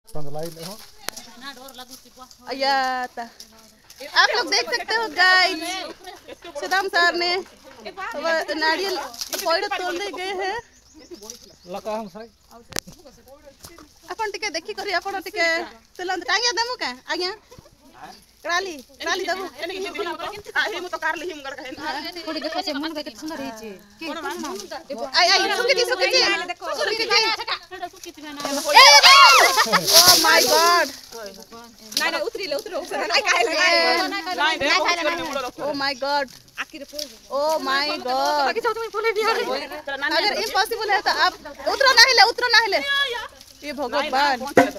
आप लोग देख सकते हो गाइस, सदाम सर ने नारियल पौड़ तोड़ ले गए हैं। अपन टिके देखी करी अपन टिके तुलंत टांगिया दमु का आज्ञा कराली कराली दबु हे मु तो कार ली हिम गड़ कहे थोड़ी देखो से मन के सुंदर है छी आई आई सुकी जी ओ माय गॉड नहीं नहीं उतरी ले नहीं काहे लगा oh my God oh my God अगर इम्पॉसिबल है तो आप उतरो ना हिले ये भगवान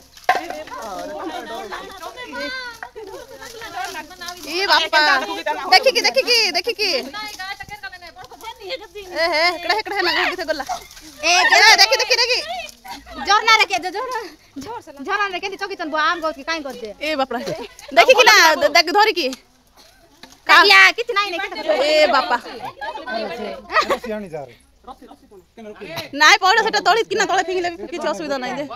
ये बापा देखी की ए हे कड़े ना गई गोला ए देखी जोरना रे के जोरना रे के चौकी तन आम गो की काई कर दे ए बाप रे देखी की ना देख धरी की काया कितना नहीं ए बापा सियानी जा रे नाय पौड़ा सेटा तोली किना तळे फिंगले किछ असुविधा नाही दे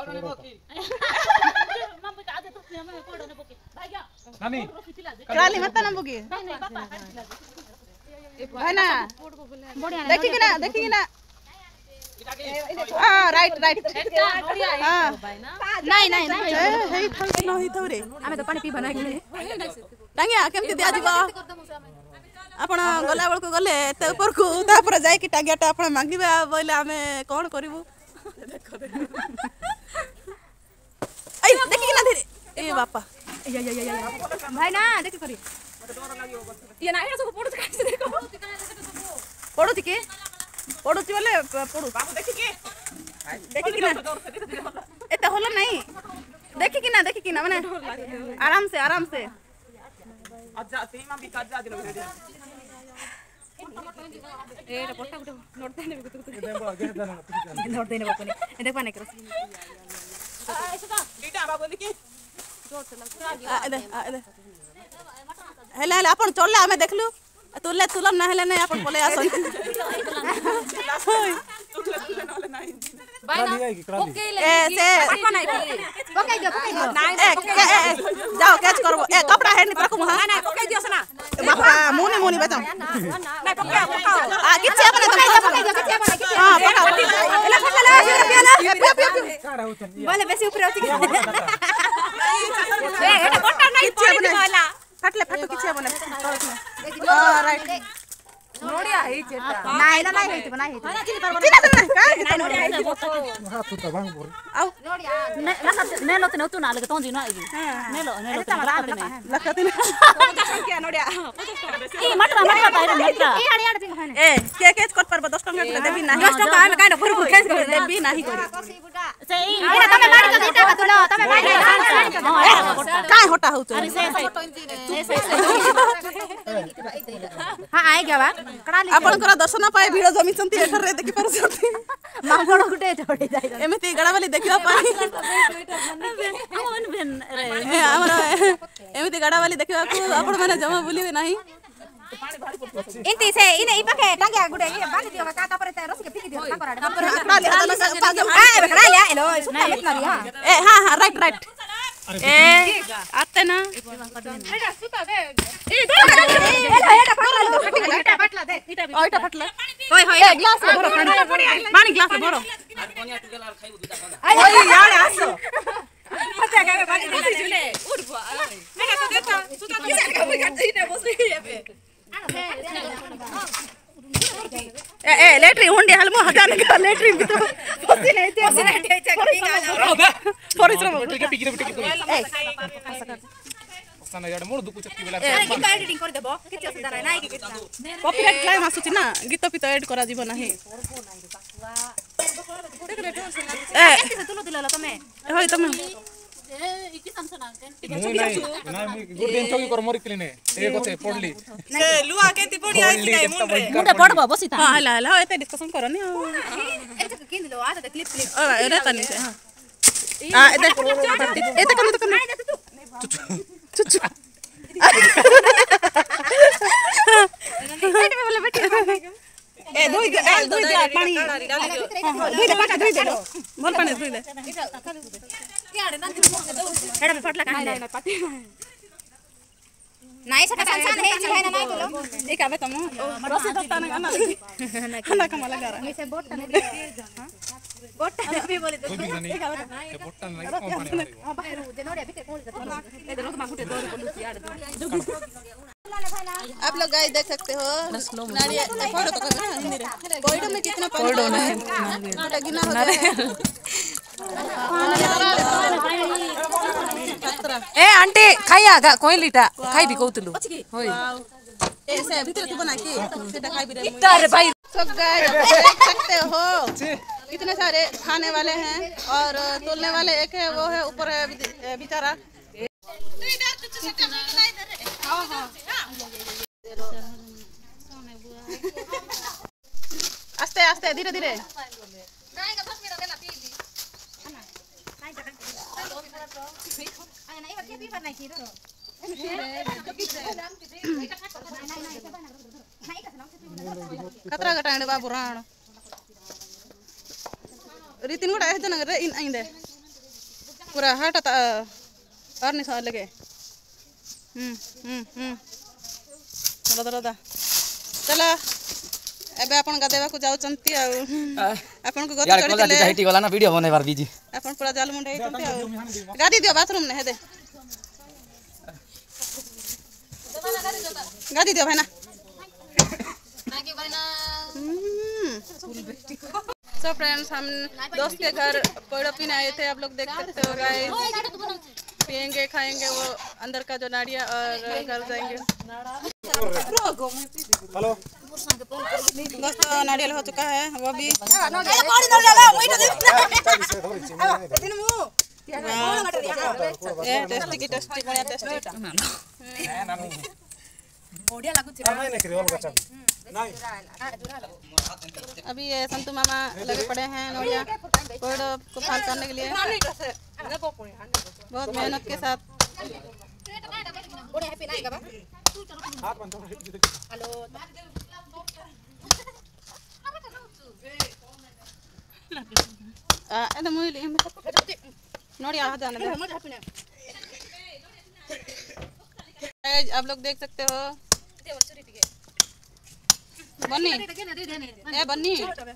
नानी कराली मत ना बुगी है ना देखी की ना हां राइट हां नहीं हे थाल नहीं थोरे हमें तो पानी पी बना के टांगिया केमति दिया जीवा आपण गला बळ को गले ते ऊपर को तापर जाय की टांगियाटा आपण मांगीबा बोले हमें कोन करबू आई देखी ना धीरे ए बापा भाई ना देखी करी ये ना एटा सब पड़ो काट देखो पड़ो के पड़ोची वाले पड़ो बाबू देखी की ना एटा होला नहीं देखी की ना माने आराम से अच्छा सीमा भी काट जा दिन एटा पोटा गुटे नोट देने नोट देने बापने देख पाने कर ऐसा लीटा बाबू देखी जोर से लग हेला अपन चलला हमें देखलु तुलन ना हेले नहीं अपन बोले आसन जाओ कैच करबो ए कपड़ा है नहीं पकू हां ना पकई दियो सना बाबा मुनी बचाओ नहीं पकाओ आ किछे अपने पकई दियो हां पकाओ एला फटला बोले बेसी ऊपर होती ए एटा कोटा नहीं पड़ी बोला फटले किछे अपने हां राइट नोडिया है चेटा नाही है हाथ तो बांग बोल आओ नोडिया ने लो तू ना लगे तो जी ना आएगी ने लो लगती ना क्या नोडिया ई मटरा ए के केच कर पर 10 टका देबी नाही 10 टका हम काई फुर केच कर देबी नाही करी से ई तमे मार के देता तुलो तमे मार काई होटा हो तू हां आए गया बा आपण कर दर्शन पाए भीड़ जमी संती एठर रे देखि पर सती मांगड़ गुटे चढ़ी जाय एमिति गड़ावाली देखिबा पाए हमन बेन रे हमरा एमिति गड़ावाली देखिबा को आपण माने जमा बुलिबे नाही इंती से इने ई पके टांगिया गुटे ये बांध दियो का तापर ते रसी के फिक दियो तापर ले पागम ए बकरा ले एलो सुता मत मारी हां ए हां राइट ए आते ना एटा सुता दे ए एटा फटला दे एटा फटला ओए होय ग्लास में भरो पानी ग्लास में भरो ओए यार आसो पता का पानी दे जुले उठ बा मैं तो देता सुता तो का कोई काट ने बस ये पे ए लेटरी हुंडी हलमो हजान का लेटरी भी तो फसी नहीं थे परिश्रम सना यार मोर दुकु चक्की वाला गीत एडिटिंग कर देबो किछ असुविधा नाही कि कॉपीराइट क्लेम आसुची ना गीत भी तो ऐड करा जीव नाही ए तुलो दिला तमे होय तमे ए इकी समसना नाही गुड दिन चोकी कर मोर क्लीन ए गोते पडली से लुआ केती पडी आइसी नाही मुंडे पडबो बसी था हां हला एते डिस्कशन करनी ए किन दिलो आ त क्लिप रे तनी से हां आ एते कम चुचु एटे बोले बैठ ए धोई दे पानी धोई दे पाटा धोई दे मोर पानी धोई दे हेड में फटला कहां नहीं पट्टी नहीं सटा संसान है जी भाई ना नहीं बोलो एक आवे तुम रसी दत्ता ना गाना खाना कमा लगा रहा से बोट नहीं हां बोट भी बोले तो एक आवे के बोट नहीं कंपनी हां बाहर जे नोड़े अभी के कोन ए देखो माकुटे दौड़ को लुसी यार आप लोग गाइस देख सकते हो नारिया फोटो तो कर हिंदी रे कोइडो में कितना पानी कोइडो नहीं पूरा गिना हो गया ए आंटी खाइया कोई लीटा खाई भी कहतलु होय ऐसे भीतर की बना के सेटा खाई भी रे अरे भाई सब गाइस देख सकते हो कितने सारे खाने वाले हैं और तोलने वाले एक है वो है ऊपर है बेचारा आस्ते आस्ते धीरे धीरे कतरा गटांडे बाबू राण रीतिन गुड़ा है जना रे इन आइंदे पूरा हटा और नहीं साल लगे रदा चला एबे अपन गादेवा को जाउ चंती आ अपन को गति चढ़ी चले यार कोला ना वीडियो बने बार बीजी अपन पूरा जाल मुंडे चंती आ गाड़ी दियो बाथरूम ने हे दे गाड़ी दियो भाई ना नागे भाई ना सो फ्रेंड्स हम दोस्त के घर कोयड़ो पीने आए थे आप लोग देख सकते हो गाइस पियेंगे खाएंगे वो अंदर का जो नाड़िया और घर जाएंगे हेलो दोस्तों नारियल हो चुका है वो भी टेस्टी की टेस्टी बढ़िया टेस्टी बढ़िया लागुछ अभी ये संतू मामा लगे पड़े हैं नोड़िया कोयड़ो को फाल करने के लिए बहुत मेहनत के साथ नोड़िया आप लोग देख सकते हो बन्नी ए बन्नी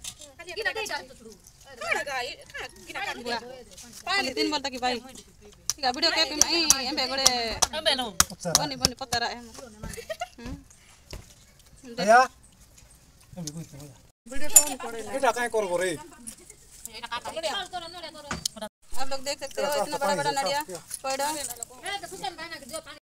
पानी तीन बोलता कि भाई ठीक है वीडियो कैप में एमबे गोड़े बन्नी बन्नी पत्ता है भैया वीडियो तो ऑन करे बेटा काय कर रे आप लोग देख सकते हो इतना बड़ा बड़ा नड़िया कोयड़ा